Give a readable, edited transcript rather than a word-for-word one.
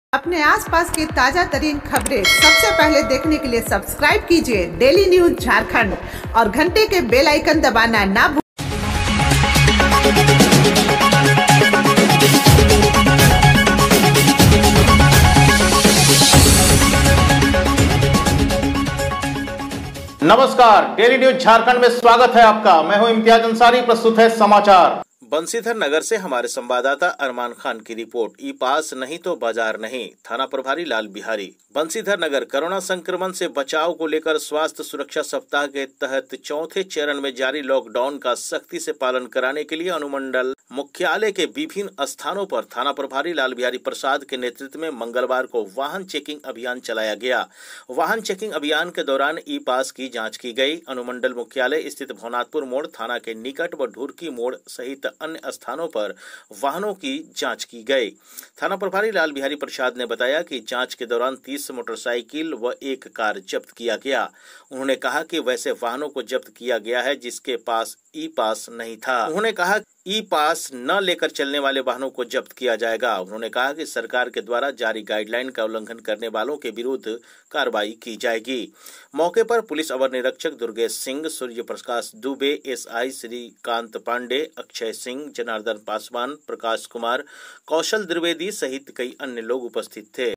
अपने आसपास की ताजा तरीन खबरें सबसे पहले देखने के लिए सब्सक्राइब कीजिए डेली न्यूज झारखंड और घंटे के बेल आइकन दबाना ना भूलें। नमस्कार, डेली न्यूज झारखंड में स्वागत है आपका। मैं हूं इम्तियाज अंसारी। प्रस्तुत है समाचार। बंसीधर नगर से हमारे संवाददाता अरमान खान की रिपोर्ट। ई पास नहीं तो बाजार नहीं, थाना प्रभारी लाल बिहारी। बंसीधर नगर कोरोना संक्रमण से बचाव को लेकर स्वास्थ्य सुरक्षा सप्ताह के तहत चौथे चरण में जारी लॉकडाउन का सख्ती से पालन कराने के लिए अनुमंडल मुख्यालय के विभिन्न स्थानों पर थाना प्रभारी लाल बिहारी प्रसाद के नेतृत्व में मंगलवार को वाहन चेकिंग अभियान चलाया गया। वाहन चेकिंग अभियान के दौरान ई पास की जाँच की गई। अनुमंडल मुख्यालय स्थित भवनाथपुर मोड़ थाना के निकट व ढुरकी मोड़ सहित अन्य स्थानों पर वाहनों की जांच की गई। थाना प्रभारी लाल बिहारी प्रसाद ने बताया कि जांच के दौरान 30 मोटरसाइकिल व एक कार जब्त किया गया। उन्होंने कहा कि वैसे वाहनों को जब्त किया गया है जिसके पास ई पास नहीं था। उन्होंने कहा ई पास न लेकर चलने वाले वाहनों को जब्त किया जाएगा। उन्होंने कहा कि सरकार के द्वारा जारी गाइडलाइन का उल्लंघन करने वालों के विरुद्ध कार्रवाई की जाएगी। मौके पर पुलिस अवर निरीक्षक दुर्गेश सिंह, सूर्य प्रकाश दुबे, एसआई श्रीकांत पांडे, अक्षय सिंह, जनार्दन पासवान, प्रकाश कुमार, कौशल द्विवेदी सहित कई अन्य लोग उपस्थित थे।